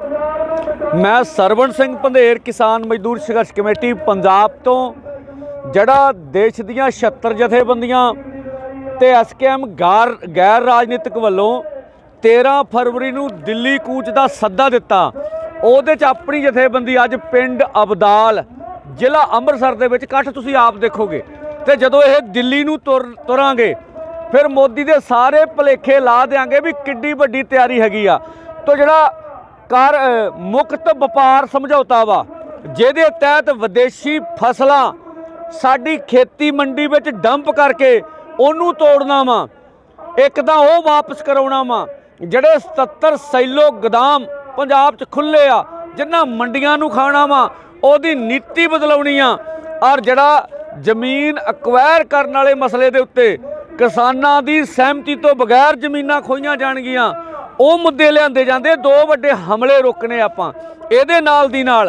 मैं सरवण सिंह पंधेर किसान मजदूर संघर्ष कमेटी पंजाब तो जड़ा देश दीयां 76 जथेबंदियां ते SKM गैर राजनीतिक वालों 13 फरवरी नूं दिल्ली कूच का सद्दा दिता। ਉਹਦੇ 'ਚ अपनी जथेबंदी अज पिंड अबदाल जिला ਅੰਮ੍ਰਿਤਸਰ ਦੇ ਵਿੱਚ ਇਕੱਠ ਤੁਸੀਂ ਆਪ ਦੇਖੋਗੇ ਤੇ ਜਦੋਂ ਇਹ ਦਿੱਲੀ ਨੂੰ ਤੁਰਾਂਗੇ फिर मोदी के सारे भुलेखे ला देंगे भी किड्डी वड्डी तैयारी हैगी आ। तो जिहड़ा कर मुक्त व्यापार समझौता वा जिहदे तहत विदेशी फसलां साडी खेती मंडी विच डंप करके उहनूं तोड़ना वा, एक तां ओह वापस कराउणा वा। जिहड़े 77 सैलो गोदाम पंजाब च खुले आ जिन्हां मंडियां नूं खाना वा ओहदी नीति बदलाउणी आ। और जिहड़ा जमीन अक्वायर करन वाले मसले दे उत्ते किसानां दी सहमति तो बगैर जमीनां खोईयां जाणगीਆਂ ਉਹ मुद्दे लिआंदे जांदे। दो वड्डे हमले रोकने आपां ਇਹਦੇ ਨਾਲ ਦੀ ਨਾਲ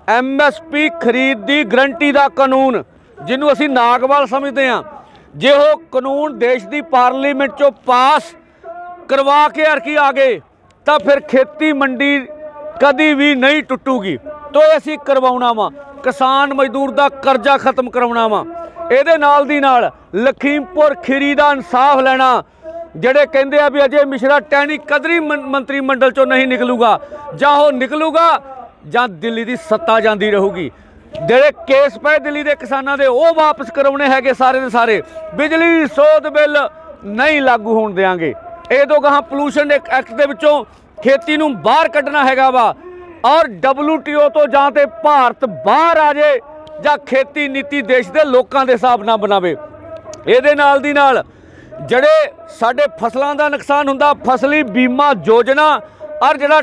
MSP खरीद दी गरंटी दा कानून जिन्हों असीं नागवाल समझते हैं, जे वो कानून देश की पार्लीमेंट चों पास करवा के अर्की आ गए तो फिर खेती मंडी कदी भी नहीं टुटूगी। तो असीं करवाउणा वा, किसान मजदूर दा करजा खत्म करवाउणा वा। ਇਹਦੇ ਨਾਲ ਦੀ ਨਾਲ लखीमपुर खीरी का इंसाफ लैना। ਜਿਹੜੇ ਕਹਿੰਦੇ ਆ भी अजय मिश्रा टैनी कदरी मंत्री मंडल चों नहीं निकलूगा, ਜਾਂ ਉਹ निकलूगा ਜਾਂ दिल्ली की सत्ता जाती रहूगी। ਜਿਹੜੇ केस पे दिल्ली के किसानों के वो वापस करवाने हैगे सारे के सारे। बिजली सोध बिल नहीं लागू होण देंगे। ये तो कहाँ पोलूशन एक्ट के विचों खेती नूं बाहर कढ़ना हैगा वा। और WTO तो जां ते भारत बाहर आ जाए ਜਾਂ खेती नीति देश के लोगों के हिसाब ना बनावे। ਇਹਦੇ ਨਾਲ ਦੀ ਨਾਲ ਜਿਹੜੇ ਸਾਡੇ ਫਸਲਾਂ ਦਾ ਨੁਕਸਾਨ ਹੁੰਦਾ ਫਸਲੀ ਬੀਮਾ योजना और ਜਿਹੜਾ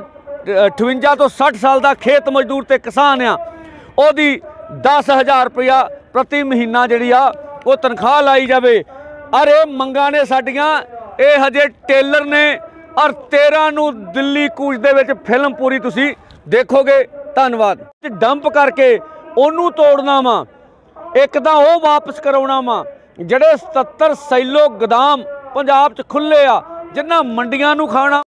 58 ਤੋਂ 60 साल का खेत मजदूर ते किसान आ ਉਹਦੀ 10,000 रुपया प्रति महीना ਜਿਹੜੀ ਆ ਉਹ तनख्वाह लाई जाए। और ये मंगां ने साडियां ये हजे टेलर ने। और 13 ਨੂੰ दिल्ली कूच ਦੇ ਵਿੱਚ फिल्म पूरी तुसी देखोगे। धन्यवाद। डंप करके ਉਹਨੂੰ ਤੋੜਨਾ ਵਾ, ਇੱਕ ਤਾਂ ਉਹ ਵਾਪਸ ਕਰਾਉਣਾ ਵਾ। ਜਿਹੜੇ 77 ਸੈਲੋ ਗੋਦਾਮ पंजाब च खुले आ जिन्हां मंडियां नूं खाना